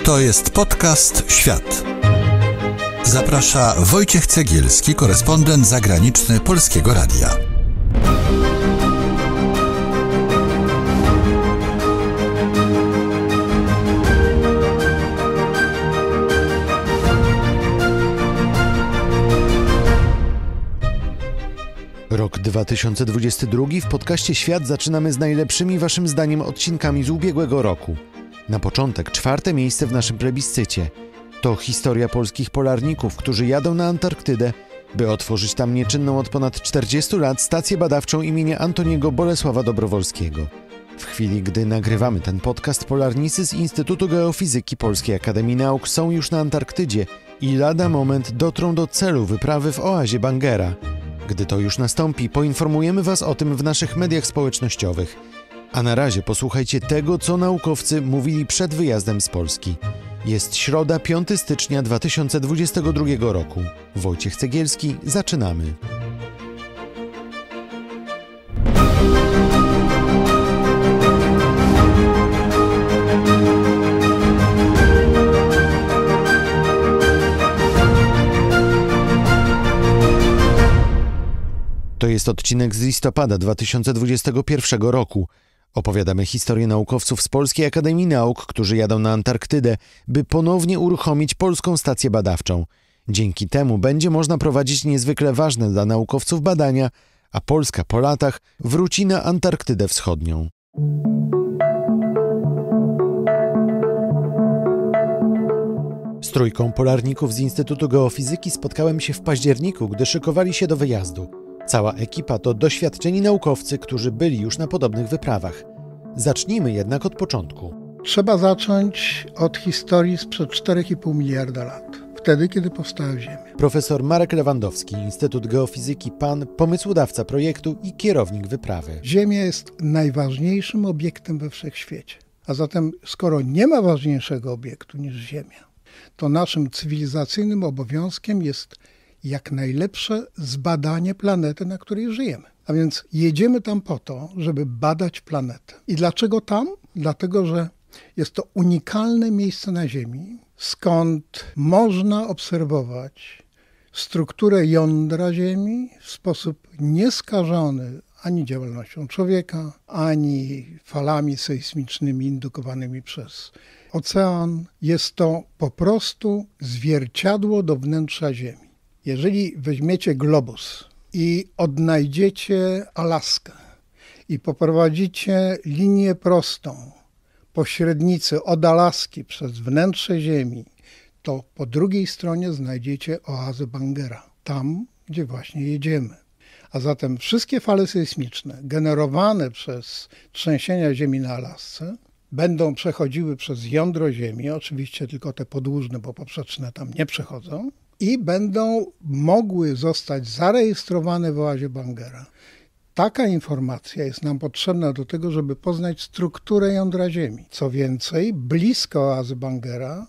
To jest podcast Świat. Zaprasza Wojciech Cegielski, korespondent zagraniczny Polskiego Radia. Rok 2022 w podcaście Świat zaczynamy z najlepszymi waszym zdaniem odcinkami z ubiegłego roku. Na początek 4. miejsce w naszym plebiscycie. To historia polskich polarników, którzy jadą na Antarktydę, by otworzyć tam nieczynną od ponad 40 lat stację badawczą imienia Antoniego Bolesława Dobrowolskiego. W chwili, gdy nagrywamy ten podcast, polarnicy z Instytutu Geofizyki Polskiej Akademii Nauk są już na Antarktydzie i lada moment dotrą do celu wyprawy w oazie Bangera. Gdy to już nastąpi, poinformujemy was o tym w naszych mediach społecznościowych. A na razie posłuchajcie tego, co naukowcy mówili przed wyjazdem z Polski. Jest środa, 5 stycznia 2022 roku. Wojciech Cegielski, zaczynamy. To jest odcinek z listopada 2021 roku. Opowiadamy historię naukowców z Polskiej Akademii Nauk, którzy jadą na Antarktydę, by ponownie uruchomić polską stację badawczą. Dzięki temu będzie można prowadzić niezwykle ważne dla naukowców badania, a Polska po latach wróci na Antarktydę Wschodnią. Z trójką polarników z Instytutu Geofizyki spotkałem się w październiku, gdy szykowali się do wyjazdu. Cała ekipa to doświadczeni naukowcy, którzy byli już na podobnych wyprawach. Zacznijmy jednak od początku. Trzeba zacząć od historii sprzed 4,5 miliarda lat. Wtedy, kiedy powstała Ziemia. Profesor Marek Lewandowski, Instytut Geofizyki PAN, pomysłodawca projektu i kierownik wyprawy. Ziemia jest najważniejszym obiektem we wszechświecie. A zatem, skoro nie ma ważniejszego obiektu niż Ziemia, to naszym cywilizacyjnym obowiązkiem jest jak najlepsze zbadanie planety, na której żyjemy. A więc jedziemy tam po to, żeby badać planetę. I dlaczego tam? Dlatego, że jest to unikalne miejsce na Ziemi, skąd można obserwować strukturę jądra Ziemi w sposób nieskażony ani działalnością człowieka, ani falami sejsmicznymi indukowanymi przez ocean. Jest to po prostu zwierciadło do wnętrza Ziemi. Jeżeli weźmiecie globus i odnajdziecie Alaskę i poprowadzicie linię prostą po średnicy od Alaski przez wnętrze Ziemi, to po drugiej stronie znajdziecie oazę Bangera, tam, gdzie właśnie jedziemy. A zatem wszystkie fale sejsmiczne generowane przez trzęsienia Ziemi na Alasce będą przechodziły przez jądro Ziemi, oczywiście tylko te podłużne, bo poprzeczne tam nie przechodzą, i będą mogły zostać zarejestrowane w oazie Bangera. Taka informacja jest nam potrzebna do tego, żeby poznać strukturę jądra Ziemi. Co więcej, blisko oazy Bangera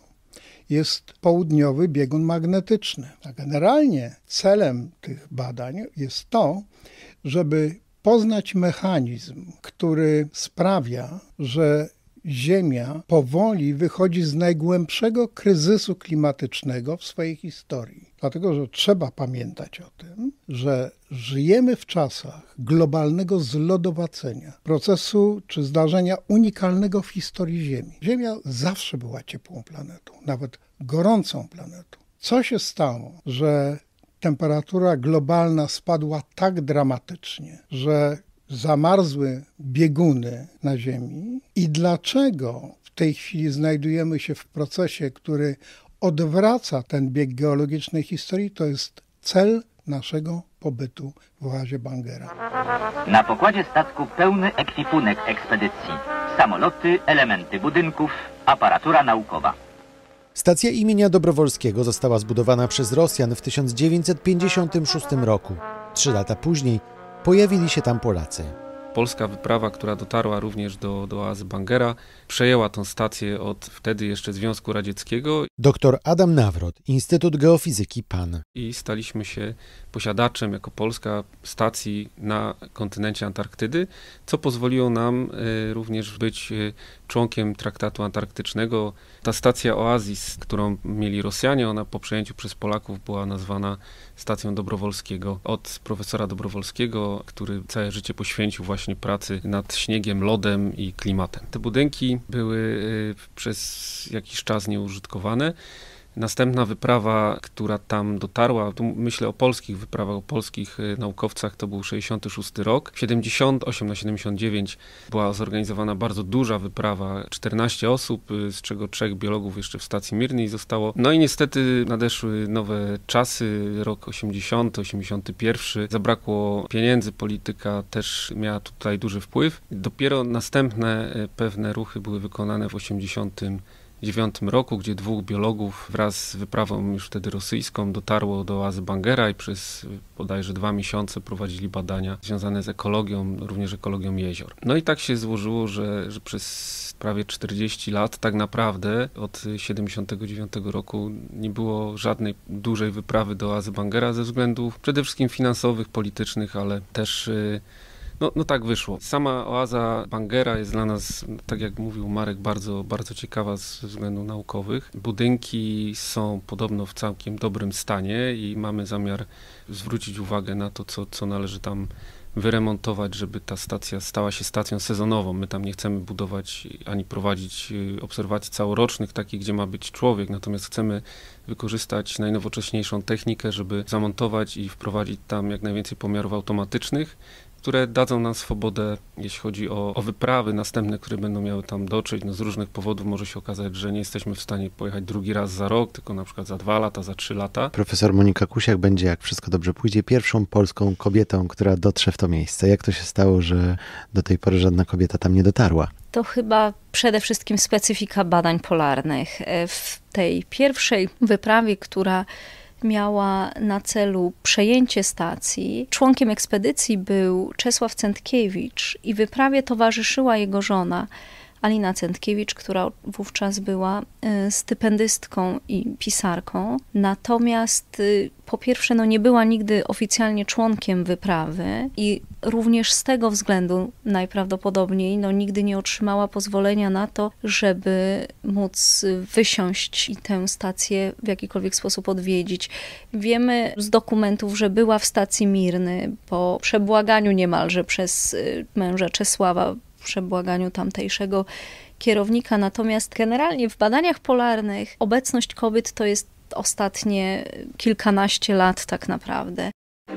jest południowy biegun magnetyczny. A generalnie celem tych badań jest to, żeby poznać mechanizm, który sprawia, że Ziemia powoli wychodzi z najgłębszego kryzysu klimatycznego w swojej historii. Dlatego, że trzeba pamiętać o tym, że żyjemy w czasach globalnego zlodowacenia, procesu czy zdarzenia unikalnego w historii Ziemi. Ziemia zawsze była ciepłą planetą, nawet gorącą planetą. Co się stało, że temperatura globalna spadła tak dramatycznie, że zamarzły bieguny na Ziemi i dlaczego w tej chwili znajdujemy się w procesie, który odwraca ten bieg geologicznej historii, to jest cel naszego pobytu w oazie Bangera. Na pokładzie statku pełny ekwipunek ekspedycji. Samoloty, elementy budynków, aparatura naukowa. Stacja imienia Dobrowolskiego została zbudowana przez Rosjan w 1956 roku. 3 lata później pojawili się tam Polacy. Polska wyprawa, która dotarła również do oazy Bangera, przejęła tą stację od wtedy jeszcze Związku Radzieckiego. Dr Adam Nawrot, Instytut Geofizyki PAN. I staliśmy się posiadaczem jako Polska stacji na kontynencie Antarktydy, co pozwoliło nam również być członkiem Traktatu Antarktycznego. Ta stacja Oasis, którą mieli Rosjanie, ona po przejęciu przez Polaków była nazwana stacją Dobrowolskiego. Od profesora Dobrowolskiego, który całe życie poświęcił właśnie pracy nad śniegiem, lodem i klimatem. Te budynki były przez jakiś czas nieużytkowane. Następna wyprawa, która tam dotarła, tu myślę o polskich wyprawach, o polskich naukowcach, to był 66 rok. W 78 na 79 była zorganizowana bardzo duża wyprawa, 14 osób, z czego 3 biologów jeszcze w stacji Mirnej zostało. No i niestety nadeszły nowe czasy, rok 80, 81. Zabrakło pieniędzy, polityka też miała tutaj duży wpływ. Dopiero następne pewne ruchy były wykonane w 1989 roku, gdzie 2 biologów wraz z wyprawą już wtedy rosyjską dotarło do oazy Bangera i przez bodajże 2 miesiące prowadzili badania związane z ekologią, również ekologią jezior. No i tak się złożyło, że przez prawie 40 lat tak naprawdę od 1979 roku nie było żadnej dużej wyprawy do oazy Bangera ze względów przede wszystkim finansowych, politycznych, ale też no tak wyszło. Sama oaza Bangera jest dla nas, tak jak mówił Marek, bardzo, bardzo ciekawa ze względów naukowych. Budynki są podobno w całkiem dobrym stanie i mamy zamiar zwrócić uwagę na to, co należy tam wyremontować, żeby ta stacja stała się stacją sezonową. My tam nie chcemy budować ani prowadzić obserwacji całorocznych, takich, gdzie ma być człowiek, natomiast chcemy wykorzystać najnowocześniejszą technikę, żeby zamontować i wprowadzić tam jak najwięcej pomiarów automatycznych, które dadzą nam swobodę, jeśli chodzi o wyprawy następne, które będą miały tam dotrzeć. No z różnych powodów może się okazać, że nie jesteśmy w stanie pojechać drugi raz za rok, tylko na przykład za 2 lata, za 3 lata. Profesor Monika Kusiak będzie, jak wszystko dobrze pójdzie, pierwszą polską kobietą, która dotrze w to miejsce. Jak to się stało, że do tej pory żadna kobieta tam nie dotarła? To chyba przede wszystkim specyfika badań polarnych. W tej pierwszej wyprawie, która miała na celu przejęcie stacji, członkiem ekspedycji był Czesław Centkiewicz i wyprawie towarzyszyła jego żona Alina Centkiewicz, która wówczas była stypendystką i pisarką. Natomiast po pierwsze nie była nigdy oficjalnie członkiem wyprawy i również z tego względu najprawdopodobniej nigdy nie otrzymała pozwolenia na to, żeby móc wysiąść i tę stację w jakikolwiek sposób odwiedzić. Wiemy z dokumentów, że była w stacji Mirny po przebłaganiu niemalże przez męża Czesława, przebłaganiu tamtejszego kierownika. Natomiast generalnie w badaniach polarnych obecność kobiet to jest ostatnie kilkanaście lat tak naprawdę.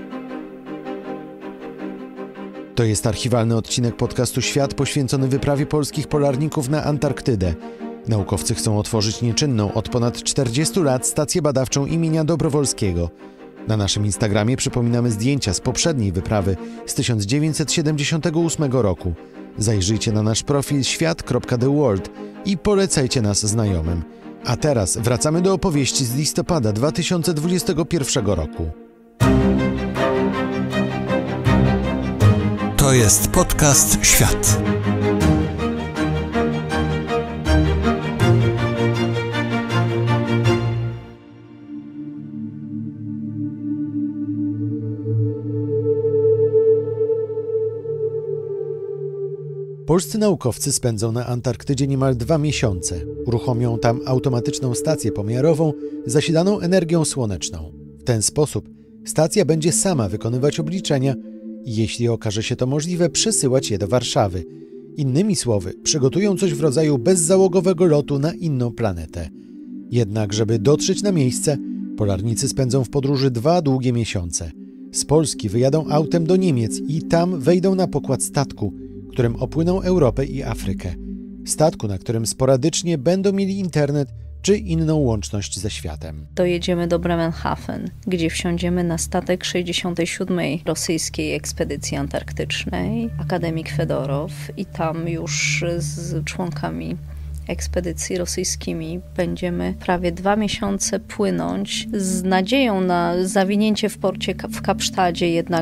To jest archiwalny odcinek podcastu Świat poświęcony wyprawie polskich polarników na Antarktydę. Naukowcy chcą otworzyć nieczynną od ponad 40 lat stację badawczą imienia Dobrowolskiego. Na naszym Instagramie przypominamy zdjęcia z poprzedniej wyprawy z 1978 roku. Zajrzyjcie na nasz profil świat.theworld i polecajcie nas znajomym. A teraz wracamy do opowieści z listopada 2021 roku. To jest podcast Świat. Polscy naukowcy spędzą na Antarktydzie niemal 2 miesiące. Uruchomią tam automatyczną stację pomiarową zasilaną energią słoneczną. W ten sposób stacja będzie sama wykonywać obliczenia i jeśli okaże się to możliwe, przesyłać je do Warszawy. Innymi słowy, przygotują coś w rodzaju bezzałogowego lotu na inną planetę. Jednak, żeby dotrzeć na miejsce, polarnicy spędzą w podróży 2 długie miesiące. Z Polski wyjadą autem do Niemiec i tam wejdą na pokład statku, którym opłyną Europę i Afrykę. Statku, na którym sporadycznie będą mieli internet czy inną łączność ze światem. Dojedziemy do Bremerhaven, gdzie wsiądziemy na statek 67. rosyjskiej ekspedycji antarktycznej, akademik Fedorow, i tam już z członkami ekspedycji rosyjskimi będziemy prawie 2 miesiące płynąć z nadzieją na zawinięcie w porcie w Kapsztadzie, jednak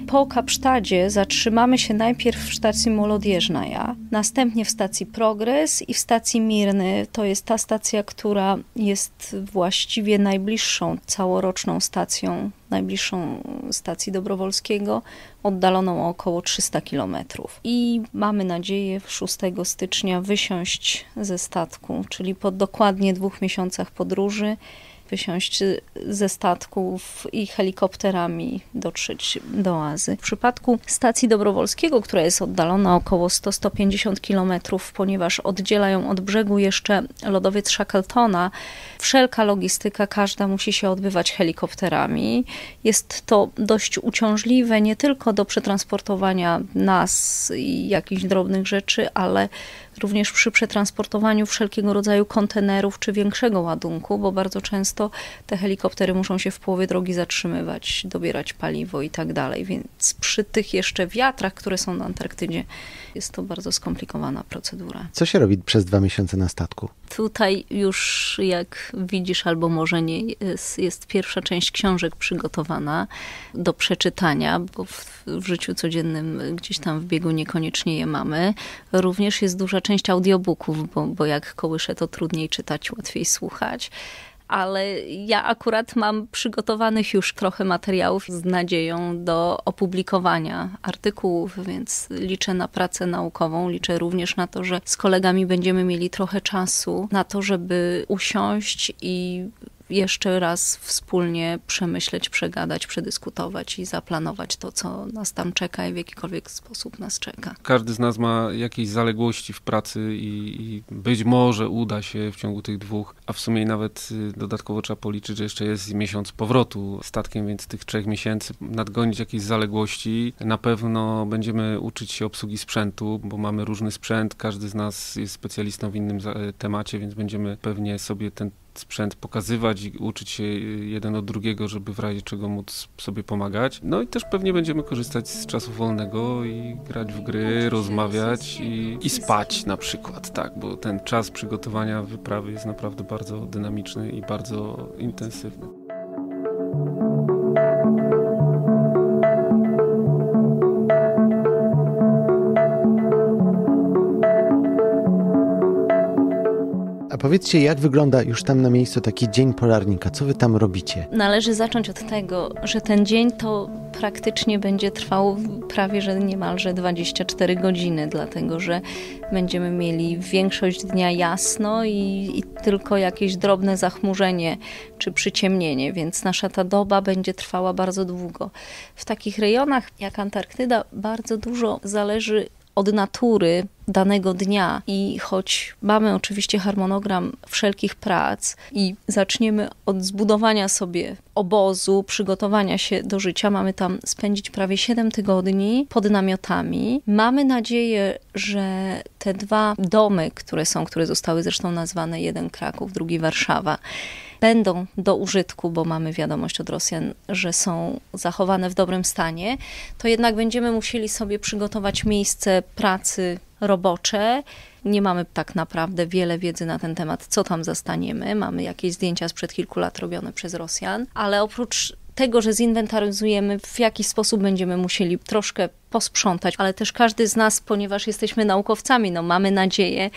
Po Kapsztadzie zatrzymamy się najpierw w stacji Molodjeżnaja, następnie w stacji Progres i w stacji Mirny. To jest ta stacja, która jest właściwie najbliższą całoroczną stacją, najbliższą stacji Dobrowolskiego, oddaloną o około 300 km. I mamy nadzieję w 6 stycznia wysiąść ze statku, czyli po dokładnie 2 miesiącach podróży, wysiąść ze statków i helikopterami dotrzeć do oazy. W przypadku stacji Dobrowolskiego, która jest oddalona około 100-150 km, ponieważ oddziela ją od brzegu jeszcze lodowiec Shackletona, wszelka logistyka, każda musi się odbywać helikopterami. Jest to dość uciążliwe nie tylko do przetransportowania nas i jakichś drobnych rzeczy, ale również przy przetransportowaniu wszelkiego rodzaju kontenerów czy większego ładunku, bo bardzo często te helikoptery muszą się w połowie drogi zatrzymywać, dobierać paliwo i tak dalej. Więc przy tych jeszcze wiatrach, które są na Antarktydzie, jest to bardzo skomplikowana procedura. Co się robi przez 2 miesiące na statku? Tutaj już, jak widzisz, albo może nie, jest pierwsza część książek przygotowana do przeczytania, bo w życiu codziennym gdzieś tam w biegu niekoniecznie je mamy. Również jest duża część audiobooków, bo jak kołysze, to trudniej czytać, łatwiej słuchać. Ale ja akurat mam przygotowanych już trochę materiałów z nadzieją do opublikowania artykułów, więc liczę na pracę naukową, liczę również na to, że z kolegami będziemy mieli trochę czasu na to, żeby usiąść i jeszcze raz wspólnie przemyśleć, przegadać, przedyskutować i zaplanować to, co nas tam czeka i w jakikolwiek sposób nas czeka. Każdy z nas ma jakieś zaległości w pracy i być może uda się w ciągu tych 2, a w sumie nawet dodatkowo trzeba policzyć, że jeszcze jest miesiąc powrotu statkiem, więc tych 3 miesięcy nadgonić jakieś zaległości. Na pewno będziemy uczyć się obsługi sprzętu, bo mamy różny sprzęt, każdy z nas jest specjalistą w innym temacie, więc będziemy pewnie sobie ten sprzęt pokazywać i uczyć się jeden od drugiego, żeby w razie czego móc sobie pomagać. No i też pewnie będziemy korzystać z czasu wolnego i grać w gry, rozmawiać i spać na przykład, tak, bo ten czas przygotowania wyprawy jest naprawdę bardzo dynamiczny i bardzo intensywny. A powiedzcie, jak wygląda już tam na miejscu taki dzień polarnika? Co wy tam robicie? Należy zacząć od tego, że ten dzień to praktycznie będzie trwał prawie, że niemalże 24 godziny, dlatego że będziemy mieli większość dnia jasno i tylko jakieś drobne zachmurzenie czy przyciemnienie, więc nasza ta doba będzie trwała bardzo długo. W takich rejonach jak Antarktyda bardzo dużo zależy od natury danego dnia i choć mamy oczywiście harmonogram wszelkich prac i zaczniemy od zbudowania sobie obozu, przygotowania się do życia, mamy tam spędzić prawie 7 tygodni pod namiotami. Mamy nadzieję, że te 2 domy, które zostały zresztą nazwane, jeden Kraków, drugi Warszawa, będą do użytku, bo mamy wiadomość od Rosjan, że są zachowane w dobrym stanie, to jednak będziemy musieli sobie przygotować miejsce pracy robocze. Nie mamy tak naprawdę wiele wiedzy na ten temat, co tam zastaniemy. Mamy jakieś zdjęcia sprzed kilku lat robione przez Rosjan, ale oprócz tego, że zinwentaryzujemy, w jaki sposób będziemy musieli troszkę posprzątać, ale też każdy z nas, ponieważ jesteśmy naukowcami, mamy nadzieję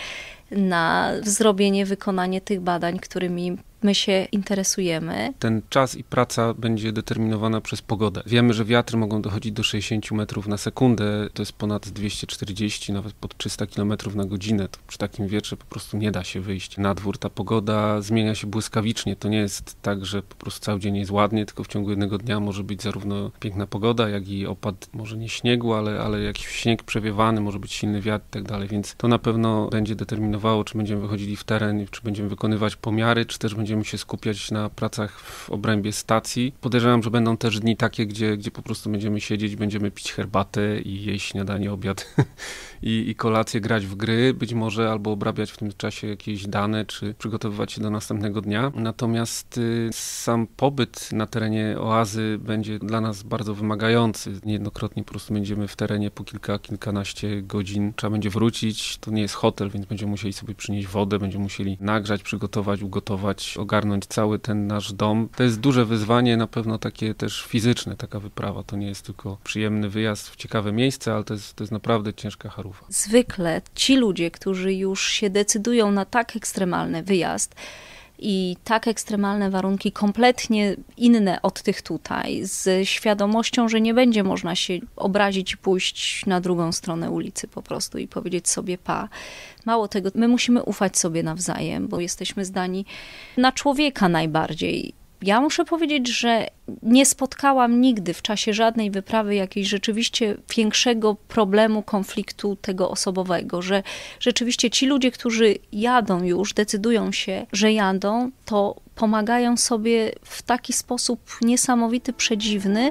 na zrobienie, wykonanie tych badań, którymi my się interesujemy. Ten czas i praca będzie determinowana przez pogodę. Wiemy, że wiatry mogą dochodzić do 60 metrów na sekundę, to jest ponad 240, nawet pod 300 km na godzinę. To przy takim wietrze po prostu nie da się wyjść na dwór. Ta pogoda zmienia się błyskawicznie. To nie jest tak, że po prostu cały dzień jest ładnie, tylko w ciągu jednego dnia może być zarówno piękna pogoda, jak i opad, może nie śniegu, ale jakiś śnieg przewiewany, może być silny wiatr i tak dalej, więc to na pewno będzie determinowało, czy będziemy wychodzili w teren, czy będziemy wykonywać pomiary, czy też będziemy się skupiać na pracach w obrębie stacji. Podejrzewam, że będą też dni takie, gdzie po prostu będziemy siedzieć, będziemy pić herbatę i jeść śniadanie, obiad i kolację, grać w gry, być może albo obrabiać w tym czasie jakieś dane, czy przygotowywać się do następnego dnia. Natomiast sam pobyt na terenie oazy będzie dla nas bardzo wymagający. Niejednokrotnie po prostu będziemy w terenie po kilkanaście godzin. Trzeba będzie wrócić. To nie jest hotel, więc będziemy musieli sobie przynieść wodę, będziemy musieli nagrzać, przygotować, ugotować ogarnąć cały ten nasz dom. To jest duże wyzwanie, na pewno takie też fizyczne, taka wyprawa. To nie jest tylko przyjemny wyjazd w ciekawe miejsce, ale to jest naprawdę ciężka charufa. Zwykle ci ludzie, którzy już się decydują na tak ekstremalny wyjazd i tak ekstremalne warunki, kompletnie inne od tych tutaj, z świadomością, że nie będzie można się obrazić i pójść na drugą stronę ulicy po prostu i powiedzieć sobie pa. Mało tego, my musimy ufać sobie nawzajem, bo jesteśmy zdani na człowieka najbardziej. Ja muszę powiedzieć, że nie spotkałam nigdy w czasie żadnej wyprawy jakiegoś rzeczywiście większego problemu, konfliktu tego osobowego, że rzeczywiście ci ludzie, którzy jadą już, decydują się, że jadą, to pomagają sobie w taki sposób niesamowity, przedziwny.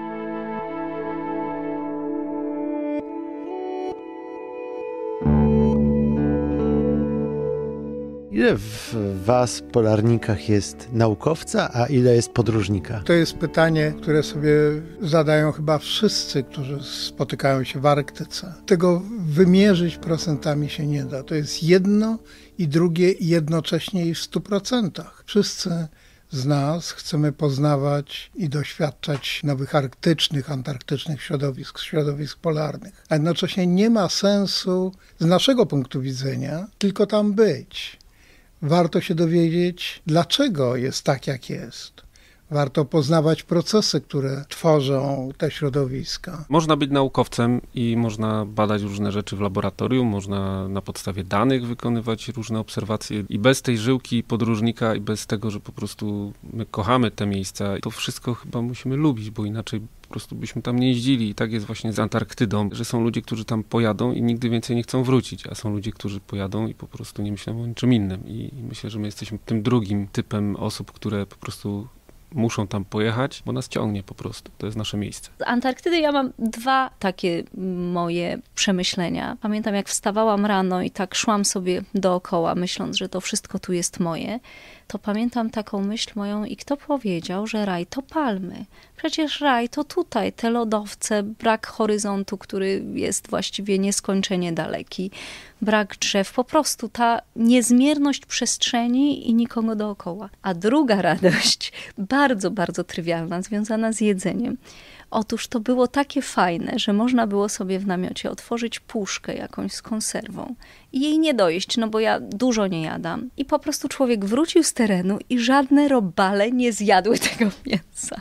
Ile w was, polarnikach, jest naukowca, a ile jest podróżnika? To jest pytanie, które sobie zadają chyba wszyscy, którzy spotykają się w Arktyce. Tego wymierzyć procentami się nie da. To jest jedno i drugie jednocześnie i w 100%. Wszyscy z nas chcemy poznawać i doświadczać nowych antarktycznych środowisk polarnych. A jednocześnie nie ma sensu z naszego punktu widzenia tylko tam być. Warto się dowiedzieć, dlaczego jest tak, jak jest. Warto poznawać procesy, które tworzą te środowiska. Można być naukowcem i można badać różne rzeczy w laboratorium, można na podstawie danych wykonywać różne obserwacje i bez tej żyłki podróżnika i bez tego, że po prostu my kochamy te miejsca, to wszystko chyba musimy lubić, bo inaczej po prostu byśmy tam nie jeździli. I tak jest właśnie z Antarktydą, że są ludzie, którzy tam pojadą i nigdy więcej nie chcą wrócić, a są ludzie, którzy pojadą i po prostu nie myślą o niczym innym. I myślę, że my jesteśmy tym drugim typem osób, które po prostu muszą tam pojechać, bo nas ciągnie po prostu. To jest nasze miejsce. Z Antarktydy ja mam dwa takie moje przemyślenia. Pamiętam, jak wstawałam rano i tak szłam sobie dookoła, myśląc, że to wszystko tu jest moje, to pamiętam taką myśl moją i kto powiedział, że raj to palmy. Przecież raj to tutaj, te lodowce, brak horyzontu, który jest właściwie nieskończenie daleki, brak drzew, po prostu ta niezmierność przestrzeni i nikogo dookoła. A druga radość, bardzo, bardzo trywialna, związana z jedzeniem. Otóż to było takie fajne, że można było sobie w namiocie otworzyć puszkę jakąś z konserwą i jej nie dojeść, no bo ja dużo nie jadam. I po prostu człowiek wrócił z terenu i żadne robale nie zjadły tego mięsa.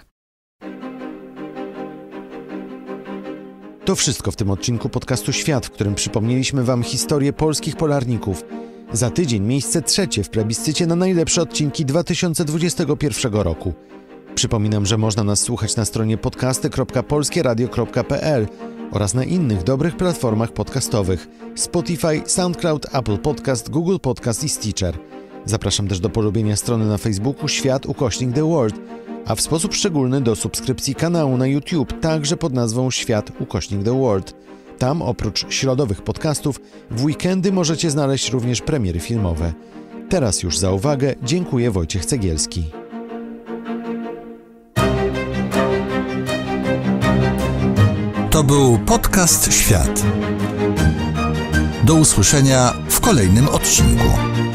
To wszystko w tym odcinku podcastu Świat, w którym przypomnieliśmy wam historię polskich polarników. Za tydzień miejsce 3 w plebiscycie na najlepsze odcinki 2021 roku. Przypominam, że można nas słuchać na stronie podcasty.polskieradio.pl oraz na innych dobrych platformach podcastowych Spotify, SoundCloud, Apple Podcast, Google Podcast i Stitcher. Zapraszam też do polubienia strony na Facebooku Świat_The World, a w sposób szczególny do subskrypcji kanału na YouTube, także pod nazwą Świat_The World. Tam oprócz środowych podcastów w weekendy możecie znaleźć również premiery filmowe. Teraz już za uwagę dziękuję Wojciech Cegielski. To był podcast Świat. Do usłyszenia w kolejnym odcinku.